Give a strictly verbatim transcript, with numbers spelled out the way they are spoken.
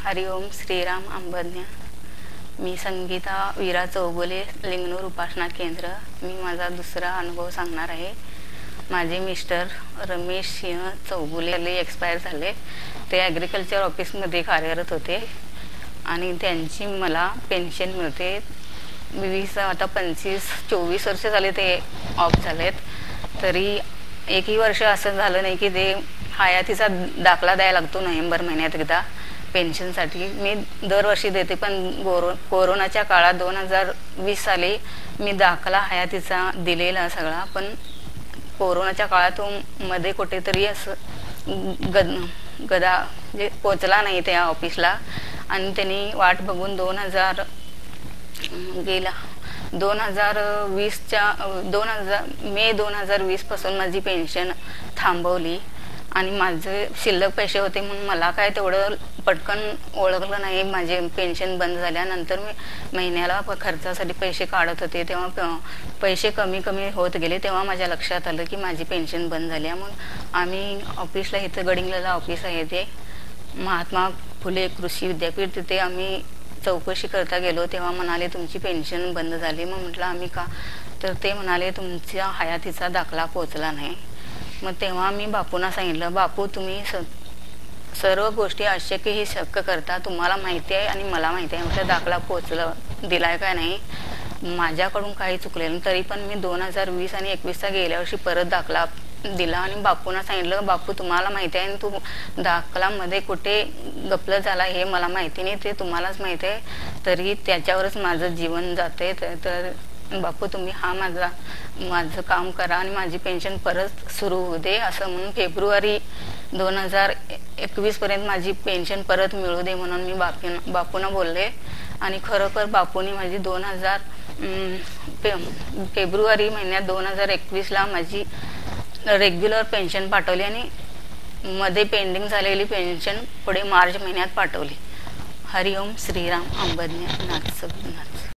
हरिओम श्रीराम अंबज्ञ। मी संगीता वीरा चौगुले, लिंगनूर उपासना केंद्र। मी माझा दुसरा अनुभव सांगणार आहे। माझे मिस्टर रमेश सिंह चौगुले एक्सपायर झाले। ते ॲग्रिकल्चर ऑफिसमध्ये कार्यरत होते आणि त्यांची मला पेन्शन मिळते। वीस आता पंचवीस चोवीस वर्ष झाले ते ऑफ झालेत, तरी एकही वर्ष असं झालं नाही की ते हयातीचा दाखला द्यायला लागतो नोव्हेंबर महिन्यात एकदा पेन्शनसाठी। मी दरवर्षी देते, पण कोरो कोरोनाच्या काळात दोन हजार वीस साली मी दाखला हयातीचा दिलेला सगळा, पण कोरोनाच्या काळात मध्ये कुठेतरी असं गद गदा म्हणजे पोचला नाही त्या ऑफिसला आणि त्यांनी वाट बघून दोन हजार गेला दोन हजार वीसच्या दोन हजार मे दोन हजार वीस पासून माझी पेन्शन थांबवली आणि माझे शिल्लक पैसे होते म्हणून मला काय तेवढं पटकन ओळखलं नाही। माझे पेन्शन बंद झाल्यानंतर मी महिन्याला खर्चासाठी पैसे काढत होते, तेव्हा पैसे कमी कमी होत गेले। तेव्हा माझ्या लक्षात आलं की माझी पेन्शन बंद झाली। म्हणून आम्ही ऑफिसला इथं गडिंग्लजला ऑफिस आहे, ते महात्मा फुले कृषी विद्यापीठ, तिथे आम्ही चौकशी करता गेलो। तेव्हा म्हणाले तुमची पेन्शन बंद झाली। मग म्हटलं आम्ही का, तर ते म्हणाले तुमच्या हयातीचा दाखला पोचला नाही। मग तेव्हा मी बापूंना सांगितलं, बापू तुम्ही स सर्व गोष्टी अशक्य ही शक्य करता, तुम्हाला माहिती आहे आणि मला माहिती आहे, म्हटलं दाखला पोचला दिलाय का नाही, माझ्याकडून काही चुकलेलं। तरी पण मी दोन हजार वीस आणि एकवीसचा गेल्या वर्षी परत दाखला दिला आणि बापूंना सांगितलं, बापू तुम्हाला माहिती आहे आणि तू दाखलामध्ये कुठे गपलं झाला हे मला माहिती नाही, ते तुम्हालाच माहिती आहे, तरी त्याच्यावरच माझं जीवन जाते। तर बापू तुम्ही हा माझा माझं काम करा आणि माझी पेन्शन परत सुरू होऊ दे, असं म्हणून फेब्रुवारी दोन हजार एकवीस पर्यंत माझी पेन्शन परत मिळू दे म्हणून मी बापू बापूंना बोलले। आणि खरोखर बापूंनी माझी दोन हजार फेब्रुवारी महिन्यात दोन हजार एकवीसला माझी रेग्युलर पेन्शन पाठवली आणि मध्ये पेंडिंग झालेली पेन्शन पुढे मार्च महिन्यात पाठवली। हरिओम श्रीराम अंबज्ञ नाथ.